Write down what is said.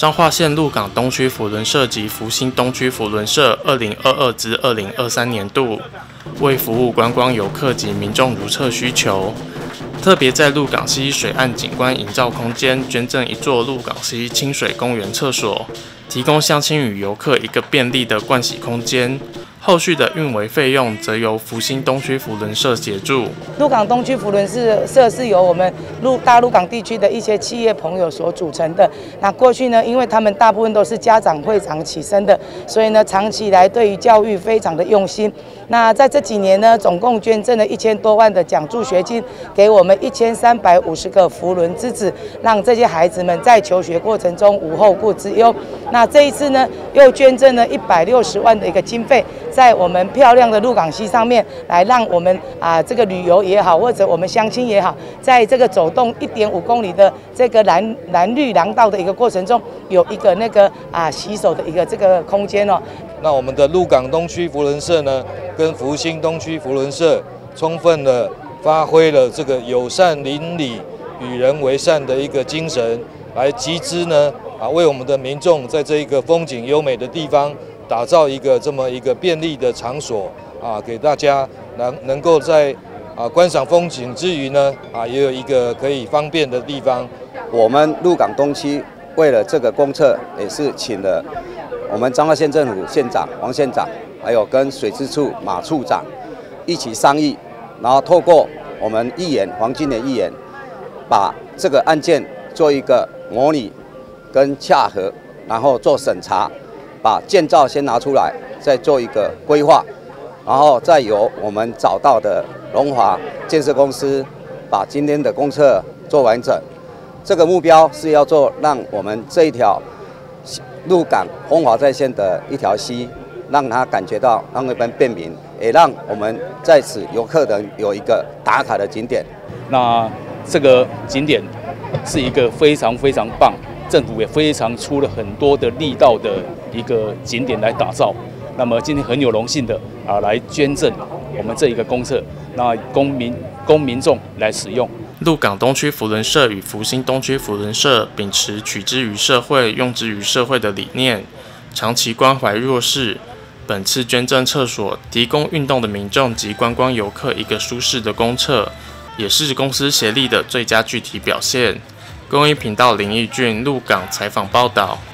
彰化县鹿港东区扶轮社及福兴东区扶轮社2022至2023年度，为服务观光游客及民众如厕需求，特别在鹿港溪水岸景观营造空间捐赠一座鹿港溪清水公园厕所，提供乡亲与游客一个便利的盥洗空间。后续的运维费用则由福兴东区扶轮社协助。 鹿港东区扶轮社是由我们大鹿港地区的一些企业朋友所组成的。那过去呢，因为他们大部分都是家长会长起身的，所以呢，长期以来对于教育非常的用心。那在这几年呢，总共捐赠了1000多万的奖助学金，给我们1350个扶轮之子，让这些孩子们在求学过程中无后顾之忧。那这一次呢，又捐赠了160万的一个经费，在我们漂亮的鹿港溪上面，来让我们这个旅游也好，或者我们乡亲也好，在这个走动1.5公里的这个蓝绿廊道的一个过程中，有一个洗手的一个这个空间哦。 那我们的鹿港东区扶轮社呢，跟福兴东区扶轮社充分的发挥了这个友善邻里、与人为善的一个精神，来集资呢为我们的民众在这一个风景优美的地方，打造这么一个便利的场所给大家能够在观赏风景之余呢也有一个可以方便的地方。 我们鹿港东区为了这个公厕，也是请了我们彰化县政府县长王县长，还有跟水资处马处长一起商议，然后透过我们议员黄金莲议员，把这个案件做一个模拟跟洽核，然后做审查，把建造先拿出来，再做一个规划，然后再由我们找到的龙华建设公司把今天的公厕做完整。这个目标是要让我们这一条鹿港风华在线的一条溪，让他感觉到让那边便民，也让我们在此游客人有一个打卡的景点。 那这个景点是一个非常非常棒，政府也非常出了很多的力道的一个景点来打造。那么今天很有荣幸的来捐赠我们这一个公厕，那供民众来使用。 鹿港东区扶轮社与福兴东区扶轮社秉持取之于社会、用之于社会的理念，长期关怀弱势。本次捐赠厕所，提供运动的民众及观光游客一个舒适的公厕，也是公私协力的最佳具体表现。公益频道林义俊鹿港采访报道。